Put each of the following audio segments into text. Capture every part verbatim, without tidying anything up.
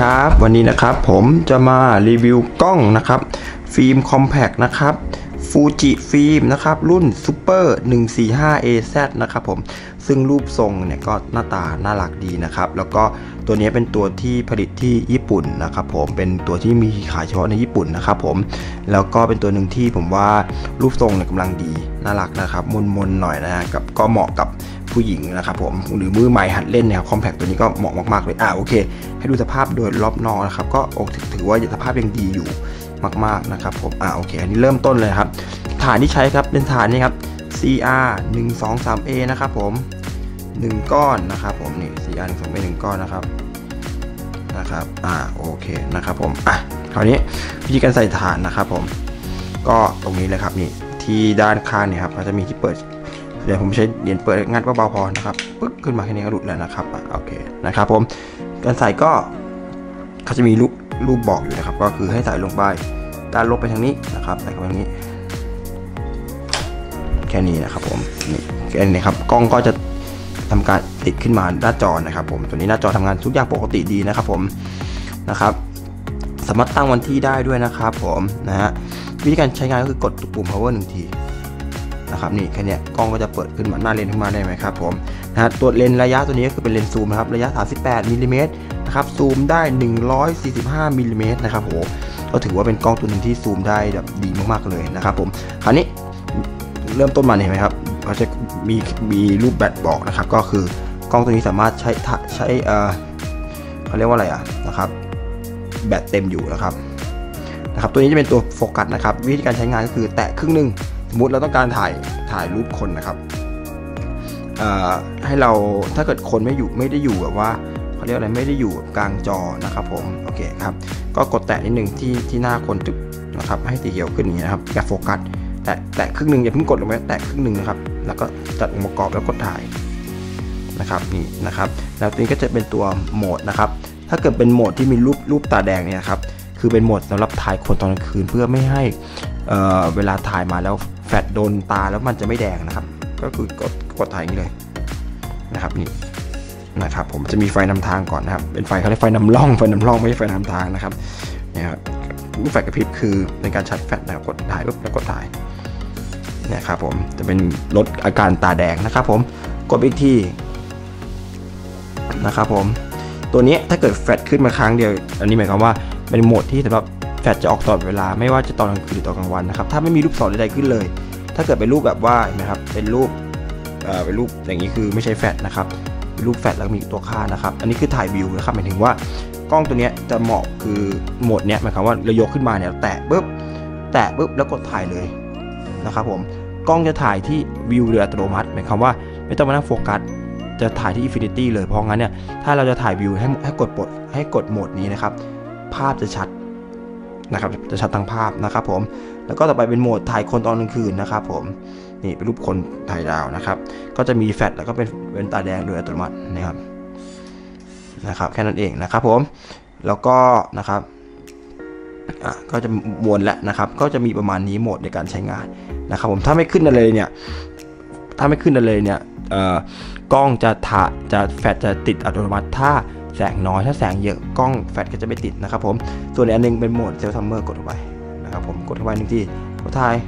ครับวันนี้นะครับผมจะมารีวิวกล้องนะครับฟิล์มคอมแพคนะครับฟูจิฟิล์มนะครับรุ่น Super หนึ่งสี่ห้า เอ แซด นะครับผมซึ่งรูปทรงเนี่ยก็หน้าตาน่ารักดีนะครับแล้วก็ตัวนี้เป็นตัวที่ผลิตที่ญี่ปุ่นนะครับผมเป็นตัวที่มีขายเฉพาะในญี่ปุ่นนะครับผมแล้วก็เป็นตัวหนึ่งที่ผมว่ารูปทรงเนี่ยกำลังดีน่ารักนะครับมนๆหน่อยนะฮะกับก็เหมาะกับผู้หญิงนะครับผมหรือมือใหม่หัดเล่นเนี่ยคอมแพคตัวนี้ก็เหมาะมากๆเลยอ่าโอเคให้ดูสภาพโดยรอบนอกนะครับก็ถือว่าสภาพยังดีอยู่มากๆนะครับผมอ่าโอเคอันนี้เริ่มต้นเลยครับฐานที่ใช้ครับเป็นฐานนี้ครับ ซี อาร์ หนึ่งสองสาม เอ นะครับผมหนึ่งก้อนนะครับผมนี่ ซี อาร์ หนึ่งสอง เอ หนึ่งก้อนนะครับนะครับอ่าโอเคนะครับผมอ่ะคราวนี้วิธีการใส่ฐานนะครับผมก็ตรงนี้เลยครับนี่ที่ด้านข้างเนี่ยครับก็จะมีที่เปิดเดี๋ยวผมใช้เหรียญเปิดงัดเบาๆพอนะครับปึ๊บขึ้นมาแค่นี้ก็หลุดแล้วนะครับโอเคนะครับผมการใส่ก็เขาจะมีรูปรูปบอกอยู่นะครับก็คือให้ใส่ลงไปด้านลบไปทางนี้นะครับใส่เข้าไปทางนี้แค่นี้นะครับผมนี่แค่นี้ครับกล้องก็จะทำการติดขึ้นมาหน้าจอนะครับผมตัวนี้หน้าจอทำงานทุกอย่างปกติดีนะครับผมนะครับสามารถตั้งวันที่ได้ด้วยนะครับผมนะฮะวิธีการใช้งานก็คือกดปุ่ม power หนึ่งทีนะครับนี่แค่นี้กล้องก็จะเปิดขึ้นมาหน้าเลนส์ขึ้นมาได้ไหมครับผมนะฮะตัวเลนส์ระยะตัวนี้ก็คือเป็นเลนส์ซูมนะครับระยะสามสิบแปดมิลลิเมตรนะครับซูมได้หนึ่งร้อยสี่สิบห้ามิลลิเมตรนะครับโหก็ถือว่าเป็นกล้องตัวหนึ่งที่ซูมได้แบบดีมากๆเลยนะครับผมคราวนี้เริ่มต้นมาเห็นไหมครับเขาจะมีมีรูปแบตบอกนะครับก็คือกล้องตัวนี้สามารถใช้ใช้เอ่อเขาเรียกว่าอะไรอ่ะนะครับแบตเต็มอยู่นะครับนะครับตัวนี้จะเป็นตัวโฟกัสนะครับวิธีการใช้งานก็คือแตะครึ่งหนึ่งสมมติเราต้องการถ่ายถ่ายรูปคนนะครับเอ่อให้เราถ้าเกิดคนไม่อยู่ไม่ได้อยู่แบบว่าเขาเรียกอะไรไม่ได้อยู่กลางจอนะครับผมโอเคครับก็กดแตะนิดนึงที่ที่หน้าคนตึ๊บนะครับให้สีเขียวขึ้นอย่างนี้นะครับแบบโฟกัสแตะแตะครึ่งหนึ่งอย่าเพิ่งกดลงไปแตะครึ่งหนึ่งนะครับแล้วก็จัดองค์ประกอบแล้วกดถ่ายนะครับนี่นะครับแล้วตัวนี้ก็จะเป็นตัวโหมดนะครับถ้าเกิดเป็นโหมดที่มีรูปรูปตาแดงเนี่ยครับคือเป็นโหมดสำหรับถ่ายคนตอนกลางคืนเพื่อไม่ให้เอ่อเวลาถ่ายมาแล้วแฟลชโดนตาแล้วมันจะไม่แดงนะครับก็คือกดกดถ่ายอย่างนี้เลยนะครับนี่นะครับผมจะมีไฟนำทางก่อนนะครับเป็นไฟเขาเรียกไฟนำร่องไฟนำร่องไม่ใช่ไฟนำทางนะครับนี่ครับรูปแฟลชกระพริบคือในการชาร์จแฟลชนะครับกดถ่ายปุ๊บแล้วกดถ่ายเนี่ยครับผมจะเป็นลดอาการตาแดงนะครับผมกดอีกทีนะครับผมตัวนี้ถ้าเกิดแฟลชขึ้นมาครั้งเดียวอันนี้หมายความว่าเป็นโหมดที่สำหรับแฟลชจะออกตลอดเวลาไม่ว่าจะตอนกลางคืนหรือตอนกลางวันนะครับถ้าไม่มีรูปศรใดๆขึ้นเลยถ้าเกิดเป็นรูปแบบว่านะครับเป็นรูปเอ่อเป็นรูปอย่างนี้คือไม่ใช่แฟลชนะครับเป็นรูปแฟลชแล้วมีตัวค่านะครับอันนี้คือถ่ายวิวนะครับหมายถึงว่ากล้องตัวนี้จะเหมาะคือโหมดเนี้ยหมายความว่าเรายกขึ้นมาเนี่ยแตะปุ๊บแตะปุ๊บแล้วกดถ่ายเลยนะครับผมกล้องจะถ่ายที่วิวเรืออัตโนมัติหมายความว่าไม่ต้องมานั่งโฟกัสจะถ่ายที่ Infinity เลยเพราะงั้นเนี่ยถ้าเราจะถ่ายวิวให้ให้กดปลดให้กดโหมดนี้นะครับภาพจะชัดนะครับจะชัดทั้งภาพนะครับผมแล้วก็ต่อไปเป็นโหมดถ่ายคนตอนกลางคืนนะครับผมนี่เป็นรูปคนถ่ายดาวนะครับก็จะมีแฟลชแล้วก็เป็นเป็นตาแดงโดยอัตโนมัตินะครับนะครับแค่นั้นเองนะครับผมแล้วก็นะครับอ่ะก็จะวนแล้วนะครับก็จะมีประมาณนี้โหมดในการใช้งานนะครับผมถ้าไม่ขึ้นอะไรเนี่ยถ้าไม่ขึ้นอะไรเนี่ยเอ่อกล้องจะถ่าจะแฟลชจะติดอัตโนมัติถ้าแสงน้อยถ้าแสงเยอะกล้องแฟลชก็จะไม่ติดนะครับผมส่วนอีกอันนึงเป็นโหมดเซลล์ซัมเมอร์กดเข้าไปนะครับผมกดเข้าไปหนึ่งทีกดถ่าย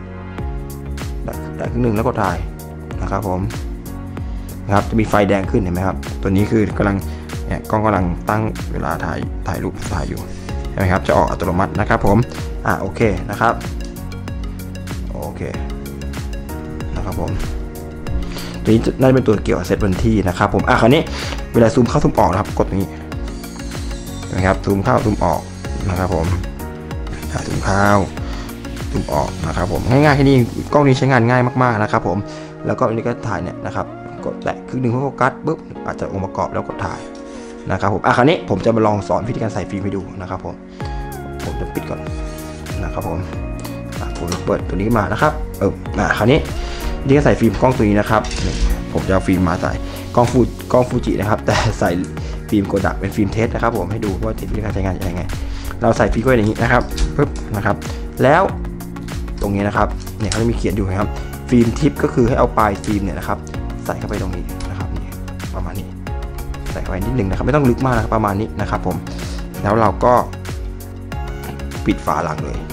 ได้ครึ่งหนึ่งแล้วกดถ่ายนะครับผมนะครับจะมีไฟแดงขึ้นเห็นไหมครับตัวนี้คือกำลังเนี่ยกล้องกำลังตั้งเวลาถ่ายถ่ายรูปถ่ายอยู่ใช่ไหมครับจะออกอัตโนมัตินะครับผมอ่ะโอเคนะครับโอเคนะครับผมตัวนี้น่าจะเป็นตัวเกี่ยวกับเซตวันที่นะครับผมอ่ะคราวนี้เวลาซูมเข้าซูมออกนะครับกดตรงนี้นะครับซูมเข้าซูมออกนะครับผมซูมเข้าซูมออกนะครับผมง่ายๆแค่นี้กล้องนี้ใช้งานง่ายมากๆนะครับผมแล้วก็อันนี้ก็ถ่ายเนี่ยนะครับกดแตะครึ่งหนึ่งเพื่อโฟกัสปุ๊บอาจจะองค์ประกอบแล้วกดถ่ายนะครับผมอ่ะคราวนี้ผมจะมาลองสอนวิธีการใส่ฟิล์มให้ดูนะครับผมผมจะปิดก่อนนะครับผมผมเปิดตัวนี้มานะครับเอออ่ะคราวนี้วิธีการใส่ฟิล์มกล้องตัวนี้นะครับผมจะเอาฟิล์มมาใส่กล้องฟูกล้องฟูจินะครับแต่ใส่ฟิล์มโกดะเป็นฟิล์มเทสนะครับผมให้ดูว่าวิธีการใช้งานยังไงเราใส่ฟิล์มไว้อย่างนี้นะครับปึ๊บนะครับแล้วตรงนี้นะครับเนี่ยเขาจะมีเขียนอยู่นะครับฟิล์มทิปก็คือให้เอาปลายฟิล์มเนี่ยนะครับใส่เข้าไปตรงนี้นะครับนี่ประมาณนี้ใส่เข้าไปนิดนึงนะครับไม่ต้องลึกมากนะครับประมาณนี้นะครับผมแล้วเราก็ปิดฝาหลังเลย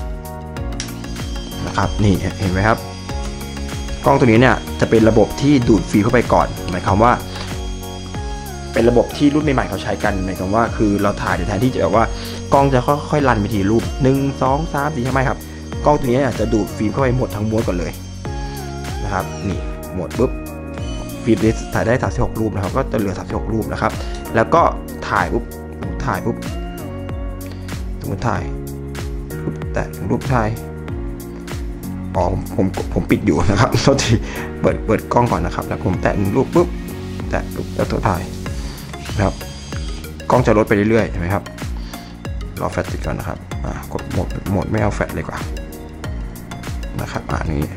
นะครับนี่เห็นไหมครับกล้องตัวนี้เนี่ยจะเป็นระบบที่ดูดฟิล์มเข้าไปก่อนหมายความว่าเป็นระบบที่รุ่นใหม่ๆเขาใช้กันหมายความว่าคือเราถ่ายแทนที่จะแบบว่ากล้องจะค่อยๆรันไปทีรูปหนึ่ง สอง สาม สี่ใช่ไหมครับกล้องตัวนี้จะดูดฟิล์มเข้าไปหมดทั้งม้วนก่อนเลยนะครับนี่หมดปุ๊บฟิล์มถ่ายได้สามสิบหกรูปนะครับก็จะเหลือสามสิบหกรูปนะครับแล้วก็ถ่ายปุ๊บถ่ายปุ๊บสมมติถ่ายปุ๊บแต่รูปถ่ายอ๋อผมผมปิดอยู่นะครับโทษทีเปิดเปิดกล้องก่อนนะครับแล้วผมแตะหนึ่งรูปปุ๊บแตะรูปแล้วตัวถ่ายนะครับกล้องจะลดไปเรื่อยๆเห็นไหมครับรอแฟลชติดก่อนนะครับกดโหมดโหมดไม่เอาแฟลชเลยกว่านะครับอ่านี้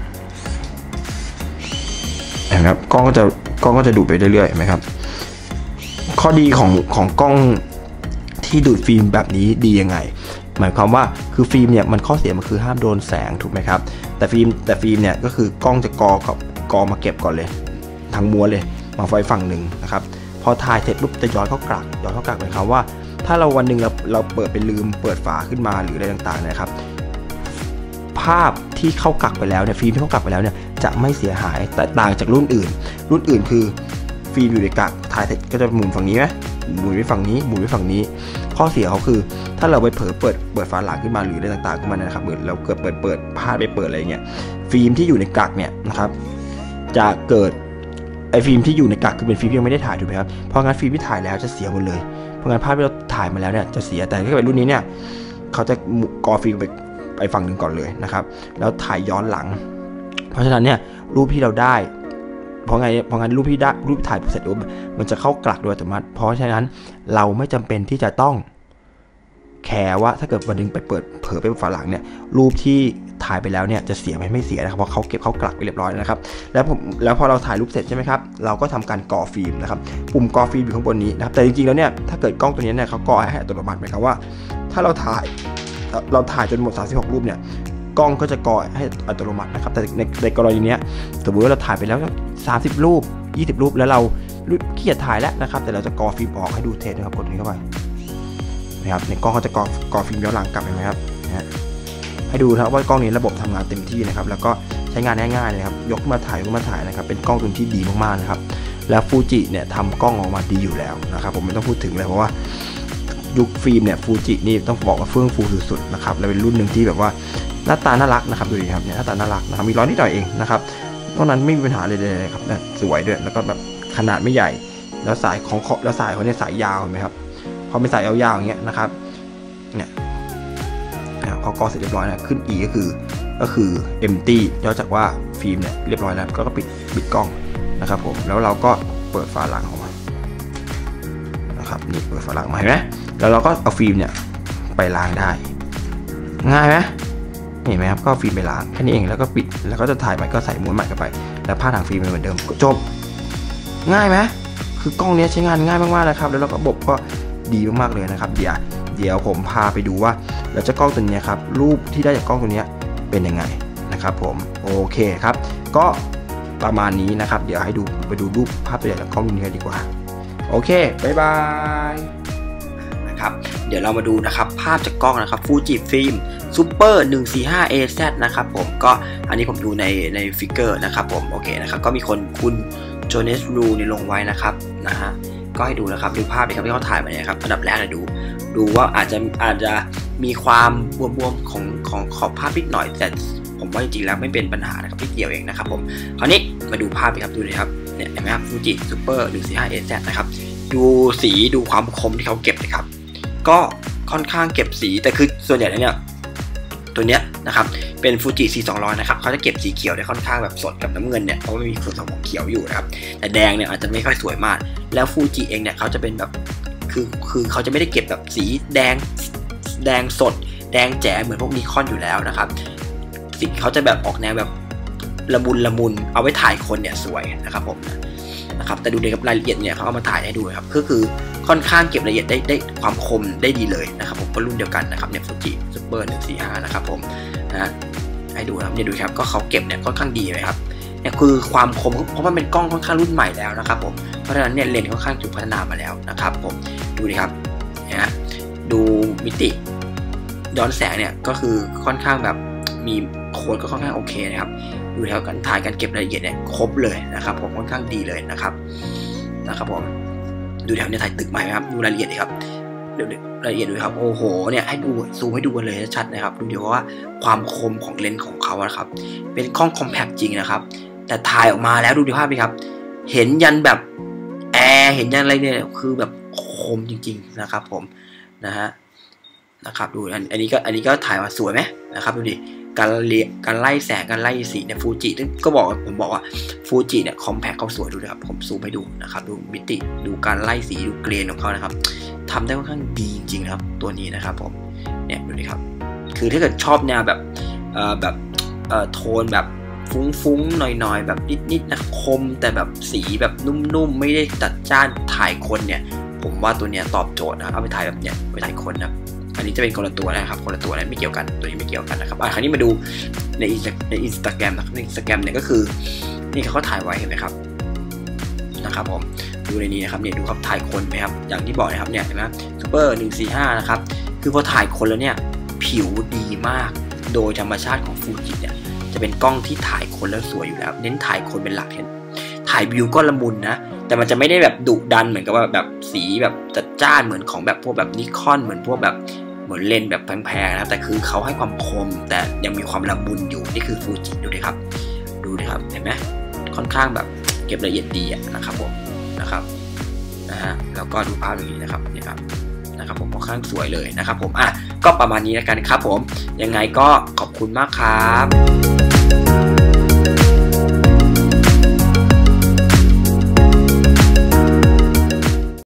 เห็นไหมครับกล้องก็จะกล้องก็จะดูดไปเรื่อยๆเห็นไหมครับข้อดีของของกล้องที่ดูดฟิล์มแบบนี้ดียังไงหมายความว่าคือฟิล์มเนี่ยมันข้อเสียมันคือห้ามโดนแสงถูกไหมครับแต่ฟิล์มแต่ฟิล์มเนี่ยก็คือกล้องจะกอกับกอมาเก็บก่อนเลยทั้งม้วนเลยมาไฟฝั่งหนึ่งนะครับพอถ่ายเสร็จปุ๊บจะย้อนเข้ากลักย้อนเข้ากลักหมายความว่าถ้าเราวันหนึ่งเราเราเปิดไปลืมเปิดฝาขึ้นมาหรืออะไรต่างๆนะครับภาพที่เข้ากลักไปแล้วเนี่ยฟิล์มที่เข้ากลักไปแล้วเนี่ยจะไม่เสียหายแต่ต่างจากรุ่นอื่นรุ่นอื่นคือฟิล์มอยู่ในกลักถ่ายเสร็จก็จะหมุนฝั่งนี้ไหมหมุนไปฝั่งนี้หมุนไปฝั่งนี้ข้อเสียเขาคือถ้าเราไปเผลอเปิดเปิดฝาหลังขึ้นมาหรืออะไรต่างๆขึ้นมานะครับเหมือนเราเกิดเปิดเปิดพลาดไปเปิดอะไรเงี้ยฟิล์มที่อยู่ในกลักเนี่ยนะครับจะเกิดไอฟิล์มที่อยู่ในกลักคือเป็นฟิล์มที่ยังไม่ได้ถ่ายถูกไหมครับเพราะงั้นฟิล์มที่ถ่ายแล้วจะเสียหมดเลยเพราะงั้นภาพที่เราถ่ายมาแล้วเนี่ยจะเสียแต่ถ้าเป็นรุ่นนี้เนี่ยเขาจะกอฟิล์มไปไปฝั่งหนึ่งก่อนเลยนะครับแล้วถ่ายย้อนหลังเพราะฉะนั้นเนี่ยรูปที่เราได้เพราะไงเพราะงั้นรูปที่ได้รูปถ่ายเสร็จปุ๊บมันจะเข้ากลักโดยอัตโนมัติเพราะฉะนั้นเราไม่จำเป็นที่จะต้องแคร์ว่าถ้าเกิดวันนึงไปเปิดเผลอไปฝาหลังเนี่ยรูปที่ถ่ายไปแล้วเนี่ยจะเสียไหมไม่เสียนะครับเพราะเขาเก็บเข้ากลักไปเรียบร้อยนะครับแล้วผมแล้วพอเราถ่ายรูปเสร็จใช่ไหมครับเราก็ทำการก่อฟิล์มนะครับปุ่มก่อฟิล์มอยู่ข้างบนนี้นะครับแต่จริงๆแล้วเนี่ยถ้าเกิดกล้องตัวนี้เนี่ยเขาก่อให้อัตโนมัติหมายความว่าถ้าเราถ่ายเราถ่ายจนหมดสามสิบหกรูปเนี่ยกล้องก็จะก่อให้อัตโนมัตินะครับแต่ในในกรณีนี้สมมติว่าเราถ่ายไปแล้วสามสิบรูปยี่สิบรูปแล้วเราขี้เกียจถ่ายแล้วนะครับแต่เราจะก่อฟิล์มออกให้ดูเทสนะครับกดนี้เข้าไปนะครับในกล้องเขาจะก่อก่อฟิล์มย้อนหลังกลับเห็นไหมครับนะให้ดูนะครับว่ากล้องนี้ระบบทำงานเต็มที่นะครับแล้วก็ใช้งานง่ายๆเลยครับยกมาถ่ายยกมาถ่ายนะครับเป็นกล้องตัวที่ดีมากๆนะครับแล้วฟูจิเนี่ยทำกล้องออกมาดีอยู่แล้วนะครับผมไม่ต้องพูดถึงเลยเพราะว่ายุคฟิล์มเนี่ยฟูจินี่ต้องบอกว่าเฟื่องฟูสุดๆนะครับและเป็นรุ่นหนึ่งที่แบบว่าหน้าตาน่ารักนะครับดูดิครับเนี่ยหน้าตาน่ารักนะครับมีร้อยนิดหน่อยเองนะครับนอกนั้นไม่มีปัญหาเลยเลยครับเนี่ยสวยด้วยแล้วก็แบบขนาดไม่ใหญ่แล้วสายของแล้วสายเขาเนี่ยสายยาวเห็นไหมครับพอเป็นสายยาวๆอย่างเงี้ยนะครับเนี่ยพอกอเสร็จเรียบร้อยนะขึ้น E ก็คือก็คือ empty ย่อจากว่าฟิล์มเนี่ยเรียบร้อยแล้วก็ปิดปิดกล้องนะครับผมแล้วเราก็เปิดฝาหลังออกมานะครับนี่เปิดฝาหลังมาเห็นไหมแล้วเราก็เอาฟิล์มเนี่ยไปล้างได้ง่ายไหมเห็นไหมครับก็ฟิล์มไปล้างแค่นี้เองแล้วก็ปิดแล้วก็จะถ่ายใหม่ก็ใส่ม้วนใหม่เข้าไปแล้วผ้าทางฟิล์มเหมือนเดิมจบง่ายไหมคือกล้องนี้ใช้งานง่ายมากๆนะครับแล้วระบบก็ดีมากๆเลยนะครับเดี๋ยวเดี๋ยวผมพาไปดูว่าแล้วเจ้ากล้องตัวนี้ครับรูปที่ได้จากกล้องตัวนี้เป็นยังไงนะครับผมโอเคครับก็ประมาณนี้นะครับเดี๋ยวให้ดูไปดูรูปภาพตัวอย่างจากกล้องตัวนี้กันดีกว่าโอเคบ๊ายบายนะครับเดี๋ยวเรามาดูนะครับภาพจากกล้องนะครับ Fuji Film Super หนึ่งสี่ห้า เอ แซด นะครับผมก็อันนี้ผมดูในในฟิกเกอร์นะครับผมโอเคนะครับก็มีคนคุณโจเนสรูนี่ลงไว้นะครับนะฮะก็ให้ดูนะครับดูภาพนะครับที่เขาถ่ายมาเนี่ยครับอันดับแรกเลยดูดูว่าอาจจะอาจจะมีความบวมๆของของขอบภาพนิดหน่อยแต่ผมว่าจริงๆแล้วไม่เป็นปัญหานะครับนิดเดียวเองนะครับผมคราวนี้มาดูภาพครับดูเลยครับเนี่ยเห็นไหมครับ Fuji Super หนึ่งสี่ห้า เอ แซด นะครับดูสีดูความคมที่เขาเก็บนะครับก็ค่อนข้างเก็บสีแต่คือส่วนใหญ่แล้วเนี่ยตัวเนี้ยนะครับเป็น Fuji ซี สองร้อยนะครับเขาจะเก็บสีเขียวได้ค่อนข้างแบบสดกับน้ำเงินเนี่ยเพราะไม่มีส่วนของเขียวอยู่นะครับแต่แดงเนี่ยอาจจะไม่ค่อยสวยมากแล้ว Fuji เองเนี่ยเขาจะเป็นแบบคือคือเขาจะไม่ได้เก็บแบบสีแดงแดงสดแดงแจ๋เหมือนพวกนิคอนอยู่แล้วนะครับสีเขาจะแบบออกแนวแบบละมุนละมุนเอาไว้ถ่ายคนเนี่ยสวยนะครับผมนะครับแต่ดูในรายละเอียดเนี่ยเขาเอามาถ่ายให้ดูครับก็คือค่อนข้างเก็บรายละเอียดได้ได้ความคมได้ดีเลยนะครับผมก็รุ่นเดียวกันนะครับเนี่ย Fuji Super หนึ่งสี่ห้านะครับผมนะให้ดูนะครับเนี่ยดูครับก็เขาเก็บเนี่ยค่อนข้างดีเลยครับเนี่ยคือความคมเพราะมันเป็นกล้องค่อนข้างรุ่นใหม่แล้วนะครับผมเพราะฉะนั้นเนี่ยเลนส์ค่อนข้างถูกพัฒนามาแล้วนะครับผมดูดิครับนะดูมิติย้อนแสงเนี่ยก็คือค่อนข้างแบบมีโค้ดก็ค่อนข้างโอเคนะครับดูแถวการถ่ายการเก็บรายละเอียดเนี่ยครบเลยนะครับผมค่อนข้างดีเลยนะครับนะครับผมดูแถวเนี่ยถ่ายตึกใหม่ครับดูรายละเอียดเลยครับดูรายละเอียดด้วยครับโอ้โหเนี่ยให้ดูซูมให้ดูกันเลยชัดนะครับดูเดี๋ยวว่าความคมของเลนส์ของเขานะครับเป็นกล้องคอมแพคจริงนะครับแต่ถ่ายออกมาแล้วดูดีภาพดิครับเห็นยันแบบแอร์เห็นยันอะไรเนี่ยคือแบบคมจริงๆนะครับผมนะฮะนะครับดูอันนี้ก็อันนี้ก็ถ่ายมาสวยไหมนะครับดูดิการเลียการไล่แสงการไล่สีเนี่ยฟูจิก็บอกผมบอกว่าฟูจิเนี่ยคอมแพคเขาสวยดูนะครับผมซูมให้ดูนะครับดูมิติดูการไล่สีดูเกรนของเขานะครับทำได้ค่อนข้างดีจริงๆนะครับตัวนี้นะครับผมเนี่ยดูดิครับคือถ้าเกิดชอบแนวแบบเอ่อแบบเอ่อโทนแบบฟุ้งๆหน่อยๆแบบนิดๆนะคมแต่แบบสีแบบนุ่มๆไม่ได้จัดจ้านถ่ายคนเนี่ยผมว่าตัวเนี้ยตอบโจทย์นะเอาไปถ่ายแบบเนี้ยไปถ่ายคนนะอันนี้จะเป็นคนละตัวนะครับคนละตัวนะไม่เกี่ยวกันตัวนี้ไม่เกี่ยวกันนะครับอ่ะคราวนี้มาดูในในอินสตาแกรมนะครับในอินสตาแกรมเนี่ยก็คือนี่เขาถ่ายไว้เห็นไหมครับนะครับผมดูในนี้นะครับเนี่ยดูครับถ่ายคนไหมครับอย่างที่บอกนะครับเนี่ยเห็นไหมซูเปอร์หนึ่งสี่ห้านะครับคือพอถ่ายคนแล้วเนี่ยผิวดีมากโดยธรรมชาติของฟูจิเนี่ยจะเป็นกล้องที่ถ่ายคนแล้วสวยอยู่แล้วเน้นถ่ายคนเป็นหลักเห็นถ่ายวิวก็ละมุนนะแต่มันจะไม่ได้แบบดุดันเหมือนกับว่าแบบสีแบบจัดจ้านเหมือนของแบบพวกแบบนิคอนเหมือนพวกแบบเหมือนเลนส์แบบแพงๆนะแต่คือเขาให้ความคมแต่ยังมีความละมุนอยู่นี่คือฟูจิดูดิครับดูดิครับเห็นไหมค่อนข้างแบบเก็บละเอียดดีนะครับผมนะครับนะฮะแล้วก็ดูภาพอย่างนี้นะครับนี่ครับนะครับผมค่อนข้างสวยเลยนะครับผมอ่ะก็ประมาณนี้แล้วกันครับผมยังไงก็ขอบคุณมากครับ